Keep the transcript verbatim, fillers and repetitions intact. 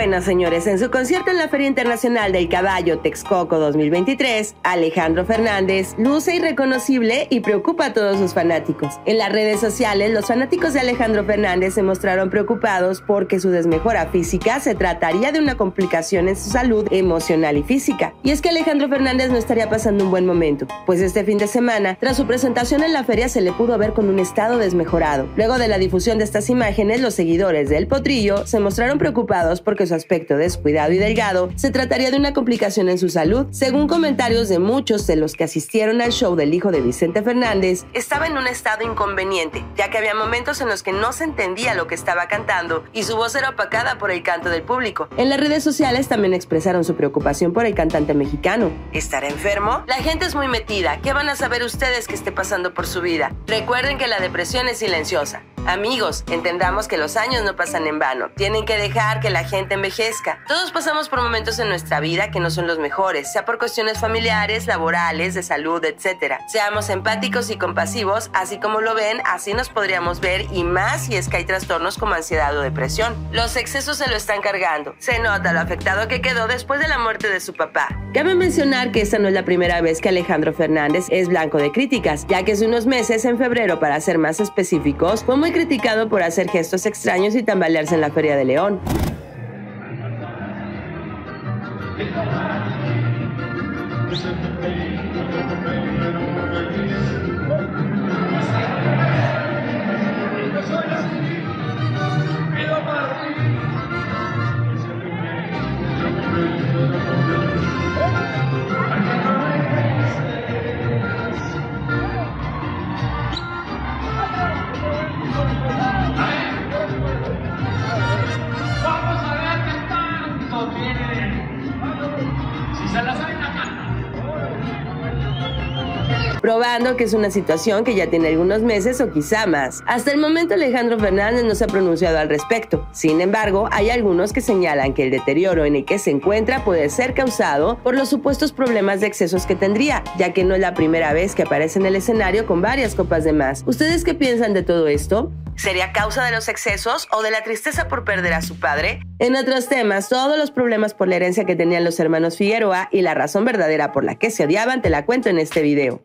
Bueno, señores, en su concierto en la Feria Internacional del Caballo Texcoco dos mil veintitrés, Alejandro Fernández luce irreconocible y preocupa a todos sus fanáticos. En las redes sociales, los fanáticos de Alejandro Fernández se mostraron preocupados porque su desmejora física se trataría de una complicación en su salud emocional y física. Y es que Alejandro Fernández no estaría pasando un buen momento, pues este fin de semana, tras su presentación en la feria, se le pudo ver con un estado desmejorado. Luego de la difusión de estas imágenes, los seguidores del Potrillo se mostraron preocupados porque su aspecto descuidado y delgado se trataría de una complicación en su salud. Según comentarios de muchos de los que asistieron al show del hijo de Vicente Fernández, estaba en un estado inconveniente, ya que había momentos en los que no se entendía lo que estaba cantando y su voz era opacada por el canto del público. En las redes sociales también expresaron su preocupación por el cantante mexicano. ¿Estará enfermo? La gente es muy metida. ¿Qué van a saber ustedes que esté pasando por su vida? Recuerden que la depresión es silenciosa. Amigos, entendamos que los años no pasan en vano. Tienen que dejar que la gente envejezca. Todos pasamos por momentos en nuestra vida que no son los mejores, sea por cuestiones familiares, laborales, de salud, etcétera. Seamos empáticos y compasivos, así como lo ven, así nos podríamos ver, y más si es que hay trastornos como ansiedad o depresión. Los excesos se lo están cargando. Se nota lo afectado que quedó después de la muerte de su papá. Cabe mencionar que esta no es la primera vez que Alejandro Fernández es blanco de críticas, ya que hace unos meses, en febrero, para ser más específicos, fue muy criticado por hacer gestos extraños y tambalearse en la Feria de León. Probando que es una situación que ya tiene algunos meses o quizá más. Hasta el momento Alejandro Fernández no se ha pronunciado al respecto. Sin embargo, hay algunos que señalan que el deterioro en el que se encuentra puede ser causado por los supuestos problemas de excesos que tendría, ya que no es la primera vez que aparece en el escenario con varias copas de más. ¿Ustedes qué piensan de todo esto? ¿Sería causa de los excesos o de la tristeza por perder a su padre? En otros temas, todos los problemas por la herencia que tenían los hermanos Figueroa y la razón verdadera por la que se odiaban te la cuento en este video.